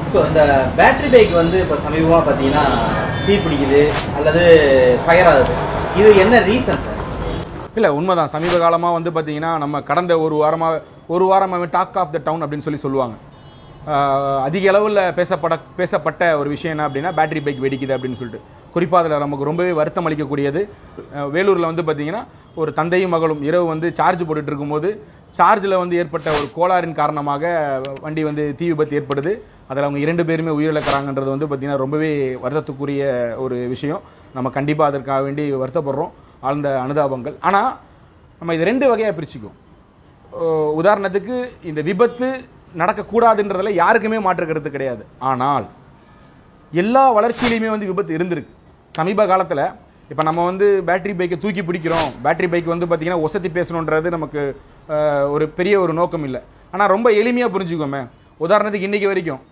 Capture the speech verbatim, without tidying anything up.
இப்போ இந்த battery bike வந்து இப்போ சமீபமாக பார்த்தீங்கன்னா தீ பிடிக்குது அல்லது ஃபயர் ஆகுது, இது என்ன ரீசன் சார்? இல்லை உண்மைதான். சமீப காலமாக வந்து பார்த்திங்கன்னா நம்ம கடந்த ஒரு வாரமாக ஒரு வாரமாகவே டாக் ஆஃப் த டவுன் அப்படின்னு சொல்லி சொல்லுவாங்க. அதிக அளவில் பேசப்பட பேசப்பட்ட ஒரு விஷயம் என்ன அப்படின்னா பேட்டரி பைக் வெடிக்குது அப்படின்னு சொல்லிட்டு. குறிப்பாக அதில் நமக்கு ரொம்பவே வருத்தம் அளிக்கக்கூடியது, வேலூரில் வந்து பார்த்திங்கன்னா ஒரு தந்தையும் மகளும் இரவு வந்து சார்ஜ் போட்டுட்டு இருக்கும்போது சார்ஜில் வந்து ஏற்பட்ட ஒரு கோளாறின் காரணமாக வண்டி வந்து தீ விபத்து ஏற்படுது. அதில் அவங்க இரண்டு பேருமே உயிரிழக்கிறாங்கன்றது வந்து பார்த்திங்கன்னா ரொம்பவே வருத்தத்துக்குரிய ஒரு விஷயம். நம்ம கண்டிப்பாக அதற்காக வேண்டி வருத்தப்படுறோம், ஆழ்ந்த அனுதாபங்கள். ஆனால் நம்ம இது ரெண்டு வகையாக பிரிச்சுக்குவோம். உதாரணத்துக்கு இந்த விபத்து நடக்கக்கூடாதுன்றதில் யாருக்குமே மாற்று கருத்து கிடையாது. ஆனால் எல்லா வளர்ச்சியிலையுமே வந்து விபத்து இருந்திருக்கு. சமீப காலத்தில் இப்போ நம்ம வந்து பேட்டரி பைக்கை தூக்கி பிடிக்கிறோம், பேட்டரி பைக் வந்து பார்த்திங்கன்னா ஒசத்தி பேசணுன்றது நமக்கு ஒரு பெரிய ஒரு நோக்கம் இல்லை. ஆனால் ரொம்ப எளிமையாக புரிஞ்சுக்கோமே. உதாரணத்துக்கு இன்றைக்கி வரைக்கும்